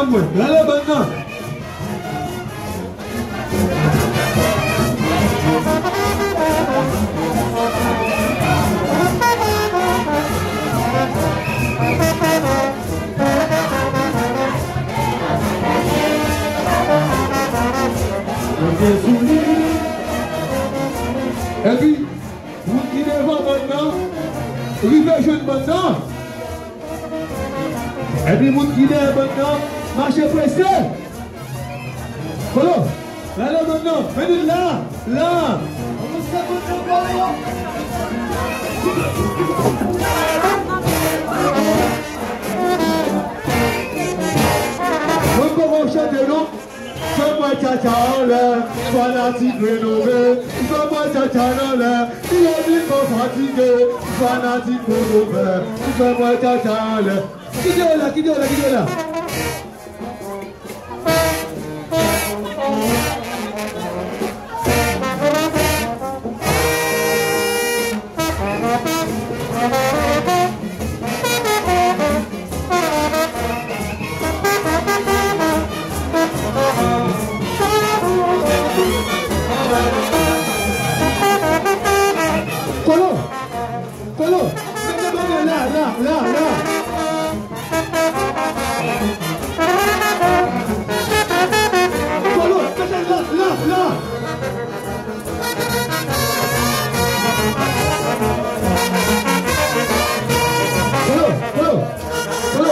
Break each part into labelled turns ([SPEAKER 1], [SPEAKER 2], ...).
[SPEAKER 1] moi. Là, là, maintenant. Et puis, vous qui devant maintenant, rive jeune maintenant. Et puis, vous qui devant maintenant, marchez pressé. Voilà. Là, là, maintenant. Venez là. Là. On commence à chanter, non? Fais-moi tcha-tcha là, fanatique rénové. Fais-moi tcha-tcha là, il a dit qu'on fatigué. Fanatique rénové. Fais-moi tcha-tcha là. Qui est là, qui est là, qui est là? Colo, là. Colo, là. Colo,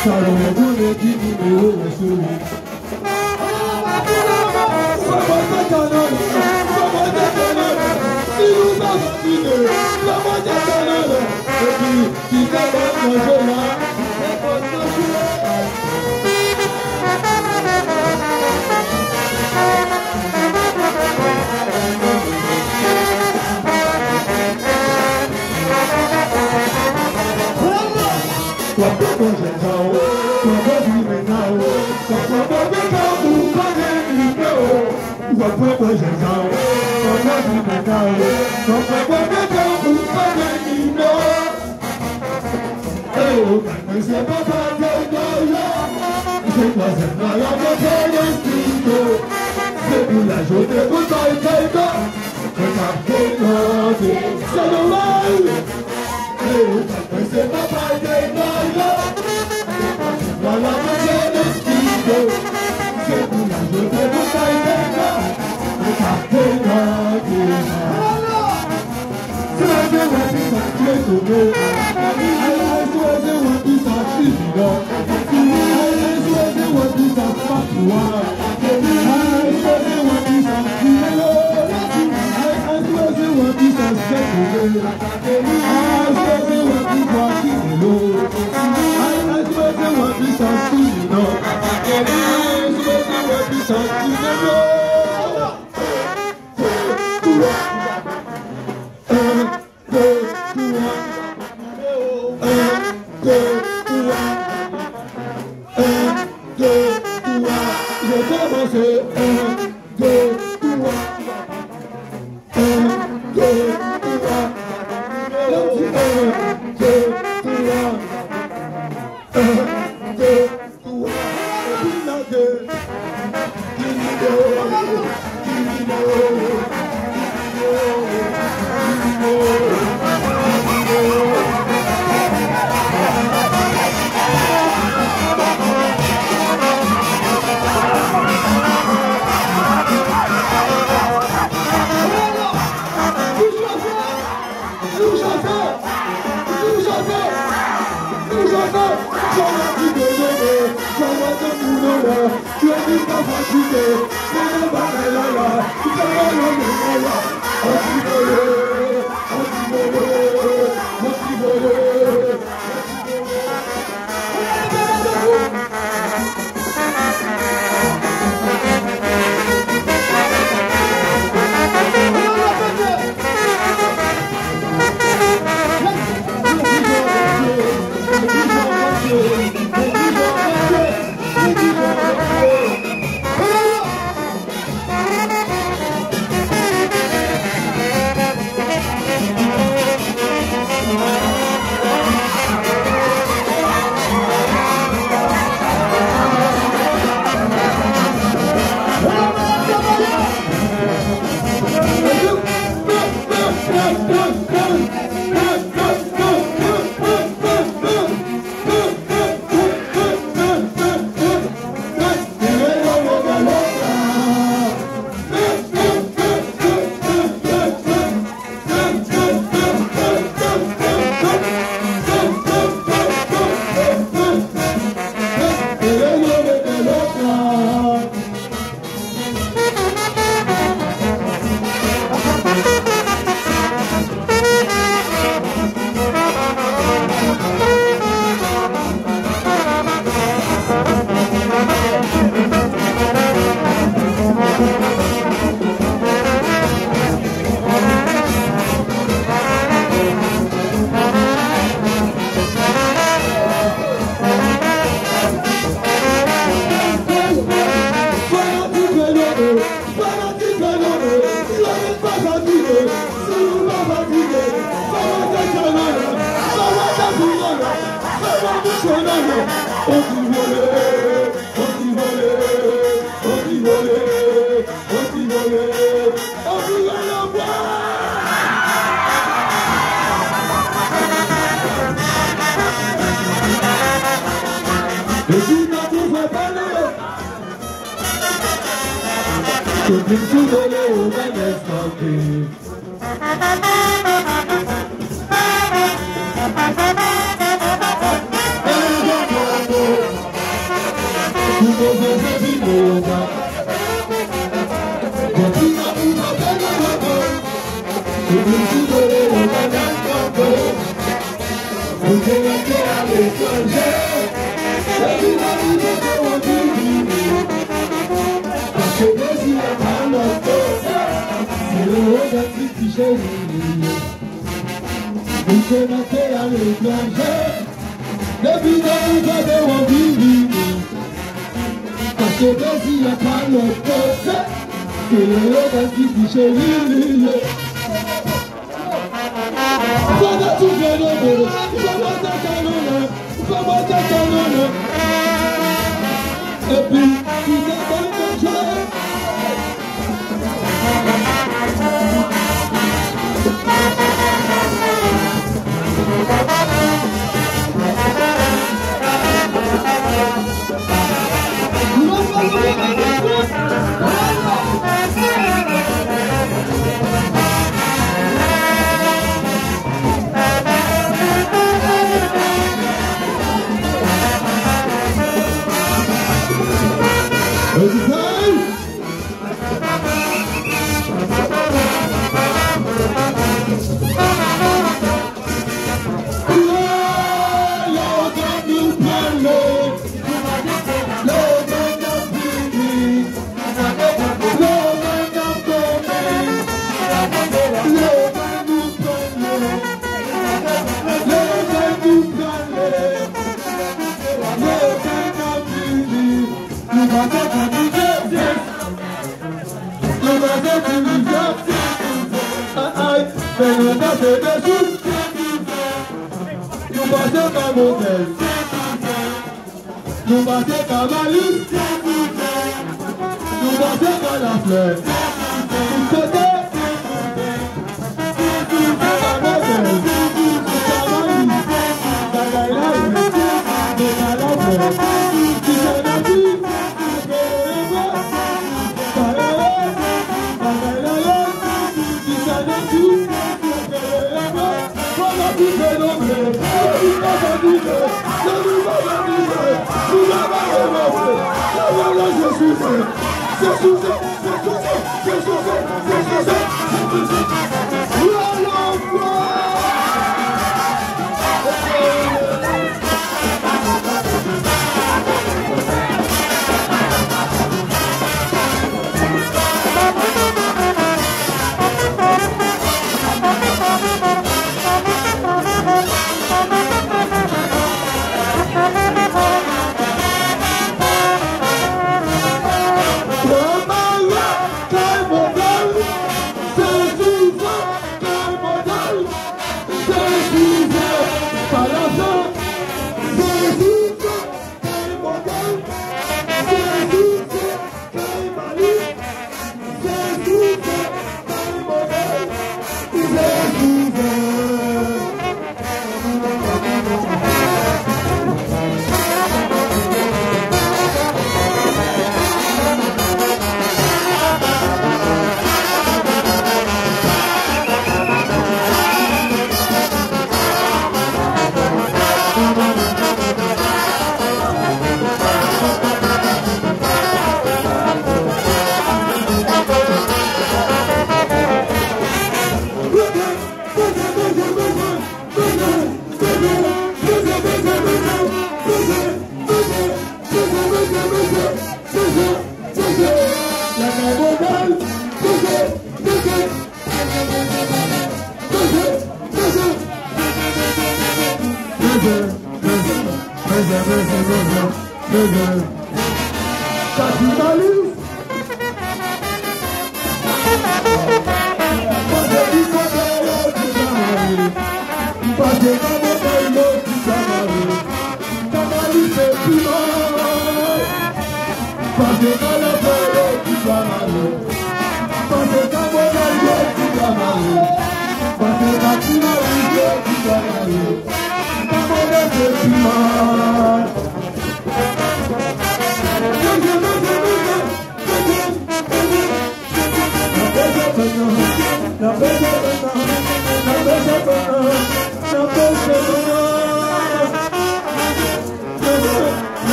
[SPEAKER 1] Salomon voulait qui numéro est celui. Si nous avons fini, la moitié canale, et puis qui t'abonne le jeu là, c'est pas de jouer. Toi, toi, j'ai ça, toi, toi, tu m'es là, toi, toi, toi, tu connais numéro. Toi, toi, toi, j'ai ça, toi, toi, tu m'es là, toi, toi, toi, tu connais numéro. Eh oh, mais c'est pas ta tête là, c'est quoi cette malade de studio. C'est pour la journée, pour ta tête, que t'as fait c'est normal. Eh oh, mais c'est pas ta tête là. Voilà mon Dieu de studio, c'est pour la journée de ta tête, et ta pénalité. C'est la vie où tu t'as tué sauvé, elle choisi où tu t'as suivi, elle choisi où tu t'as pas pouvoir, elle choisi où tu t'as suivi, elle choisi où tu t'as sécurisé, elle choisi où tu t'as quitté l'eau.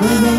[SPEAKER 1] Baba